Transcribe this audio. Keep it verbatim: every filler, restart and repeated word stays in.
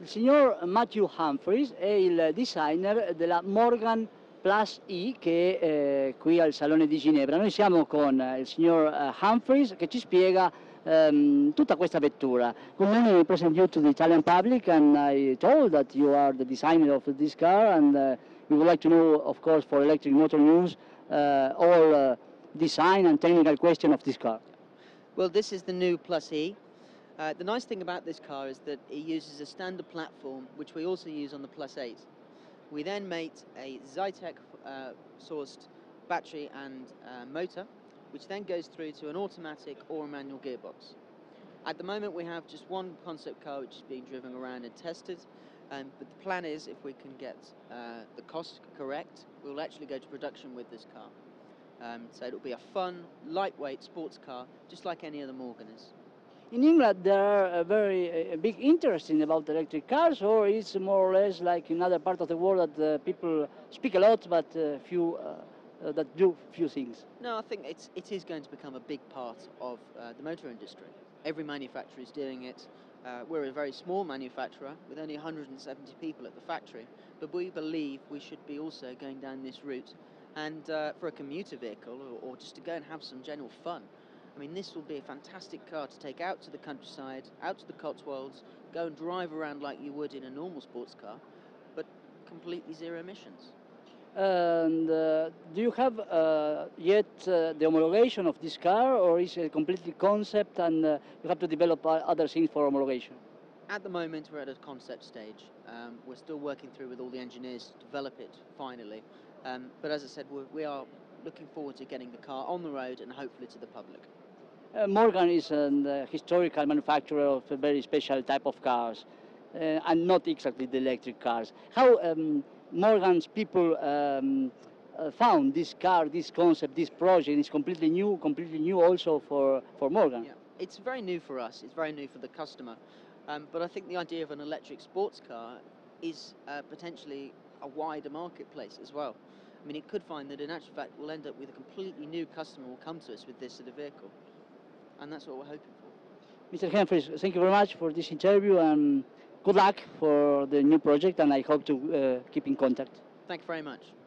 Il signor Matthew Humphries è il designer della Morgan Plus E che è eh, qui al Salone di Ginevra. Noi siamo con eh, il signor eh, Humphries che ci spiega ehm, tutta questa vettura. Good morning, I present you to the Italian public and I told that you are the designer of this car and uh, we would like to know, of course, for Electric Motor News, uh, all uh, design and technical question of this car. Well, this is the new Plus E. Uh, the nice thing about this car is that it uses a standard platform, which we also use on the Plus eight. We then made a Zytec uh, sourced battery and uh, motor, which then goes through to an automatic or a manual gearbox. At the moment we have just one concept car which is being driven around and tested, um, but the plan is if we can get uh, the cost correct, we'll actually go to production with this car. Um, so it'll be a fun, lightweight sports car, just like any other Morgan is. In England, there are a very uh, big interest in about electric cars, or it's more or less like in other part of the world that uh, people speak a lot, but uh, few uh, uh, that do few things. No, I think it's it is going to become a big part of uh, the motor industry. Every manufacturer is doing it. Uh, we're a very small manufacturer with only one hundred seventy people at the factory, but we believe we should be also going down this route, and uh, for a commuter vehicle or, or just to go and have some general fun. I mean, this will be a fantastic car to take out to the countryside, out to the Cotswolds, go and drive around like you would in a normal sports car, but completely zero emissions. And uh, do you have uh, yet uh, the homologation of this car, or is it completely concept and uh, you have to develop uh, other things for homologation? At the moment, we're at a concept stage. Um, we're still working through with all the engineers to develop it finally. Um, but as I said, we're, we are looking forward to getting the car on the road and hopefully to the public. Uh, Morgan is a uh, historical manufacturer of a very special type of cars, uh, and not exactly the electric cars. How um, Morgan's people um, uh, found this car, this concept, this project is completely new, completely new also for, for Morgan? Yeah. It's very new for us, it's very new for the customer, um, but I think the idea of an electric sports car is uh, potentially a wider marketplace as well. I mean, it could find that in actual fact we'll end up with a completely new customer will come to us with this sort of vehicle. And that's what we're hoping for. Mister Humphries, thank you very much for this interview and good luck for the new project, and I hope to uh, keep in contact. Thank you very much.